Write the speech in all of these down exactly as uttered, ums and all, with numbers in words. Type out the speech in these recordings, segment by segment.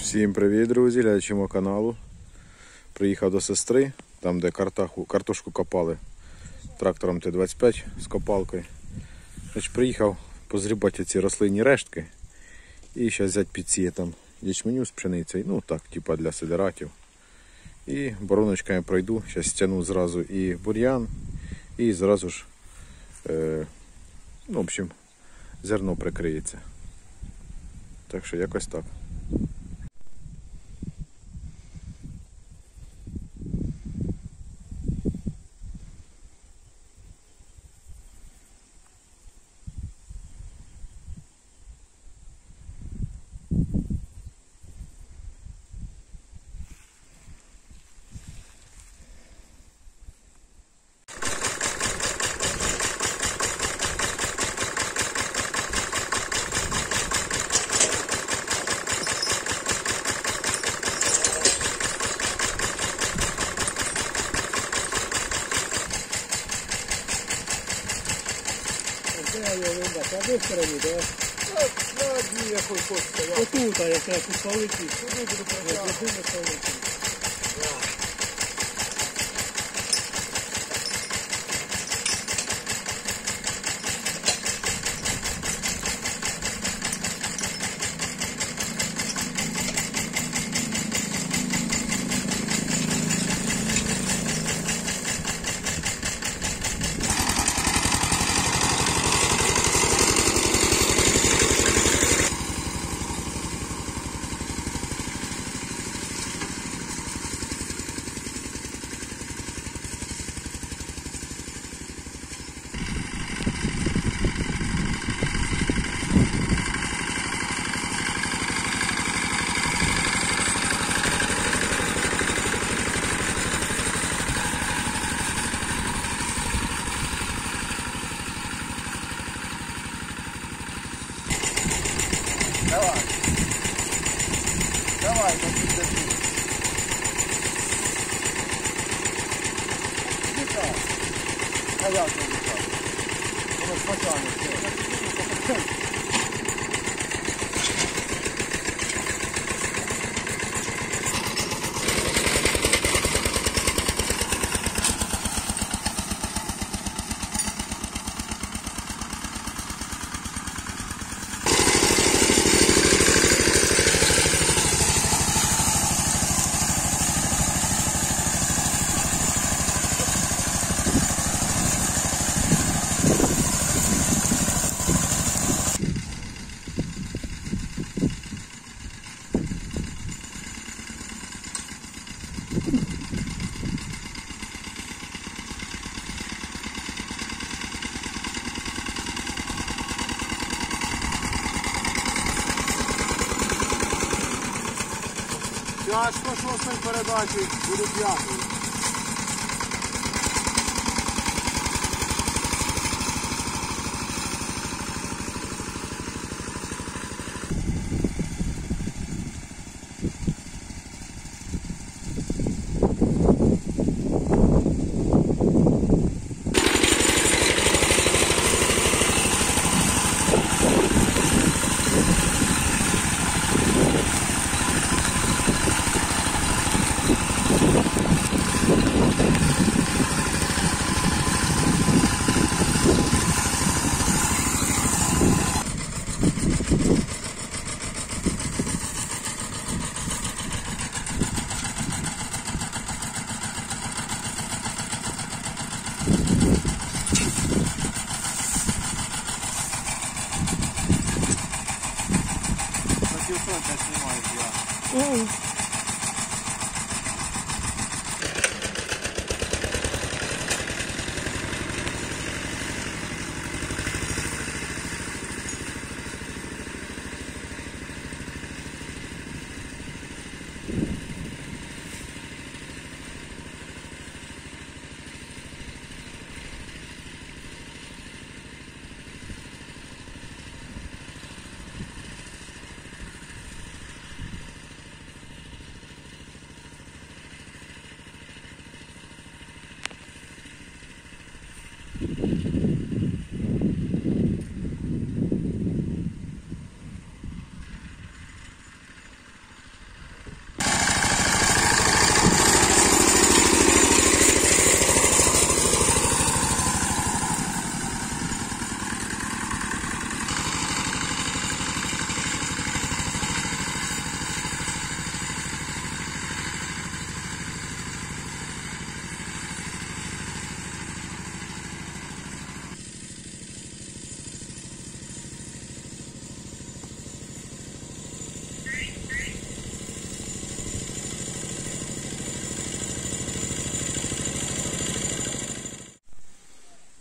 Всім привіт, друзі, глядачі мого каналу. Приїхав до сестри, там де картаху, картошку копали трактором Т двадцять п'ять з копалкою. Значить, приїхав позрібати ці рослинні рештки і зараз взяти підсіє там ячменю з пшеницею, ну так, типа для сидератів. І бороночками пройду, зараз стягну зразу і бур'ян, і зразу ж, е, ну, в общем, зерно прикриється. Так що якось так. Де стороні, да? На дні якось хочеться. Отут, а якраз тут палиці. Туди буду працювати. Давай. Давай, так держи. Не так. А як не так? Воно спочатку. Аж по шостій передачі буду п'ятий.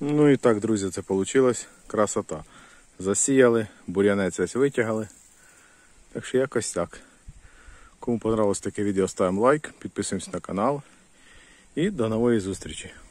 Ну і так, друзі, це вийшло. Красота. Засіяли, бур'янець весь витягали. Так що якось так. Кому понравилось таке відео, ставимо лайк, підписуємося на канал. І до нової зустрічі.